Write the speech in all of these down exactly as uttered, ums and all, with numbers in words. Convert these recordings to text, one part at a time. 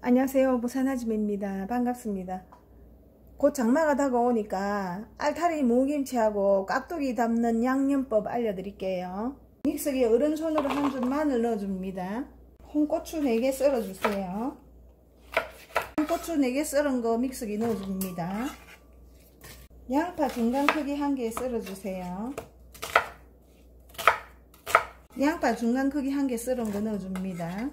안녕하세요. 부산아줌입니다. 반갑습니다. 곧 장마가 다가오니까 알타리 무김치하고 깍두기 담는 양념법 알려드릴게요. 믹서기에 어른손으로 한 줌 마늘 넣어줍니다. 홍고추 네 개 썰어주세요. 홍고추 네 개 썰은 거 믹서기 넣어줍니다. 양파 중간 크기 한 개 썰어주세요. 양파 중간 크기 한 개 썰은 거 넣어줍니다.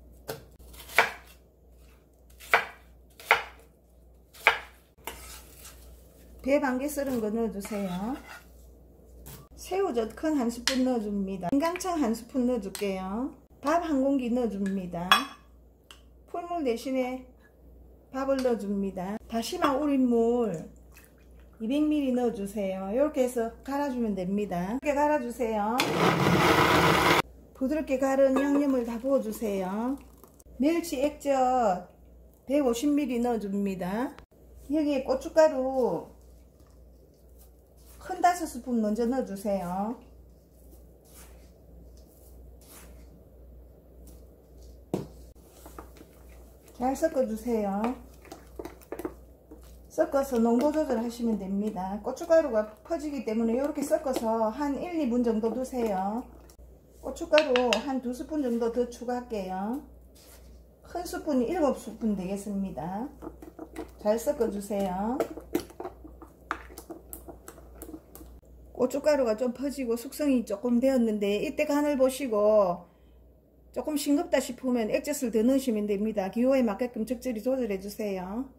배 반 개 썰은 거 넣어주세요. 새우젓 큰 한 스푼 넣어줍니다. 인강청 한 스푼 넣어줄게요. 밥 한 공기 넣어줍니다. 풀물 대신에 밥을 넣어줍니다. 다시마 우린 물 이백 밀리리터 넣어주세요. 이렇게 해서 갈아주면 됩니다. 이렇게 갈아주세요. 부드럽게 갈은 양념을 다 부어주세요. 멸치 액젓 백오십 밀리리터 넣어줍니다. 여기에 고춧가루 큰 다섯 스푼 먼저 넣어주세요. 잘 섞어주세요. 섞어서 농도 조절하시면 됩니다. 고춧가루가 퍼지기 때문에 이렇게 섞어서 한 일, 이 분 정도 두세요. 고춧가루 한 두 스푼 정도 더 추가할게요. 큰 스푼이 일곱 스푼 되겠습니다. 잘 섞어주세요. 고춧가루가 좀 퍼지고 숙성이 조금 되었는데 이때 간을 보시고 조금 싱겁다 싶으면 액젓을 더 넣으시면 됩니다. 기호에 맞게끔 적절히 조절해 주세요.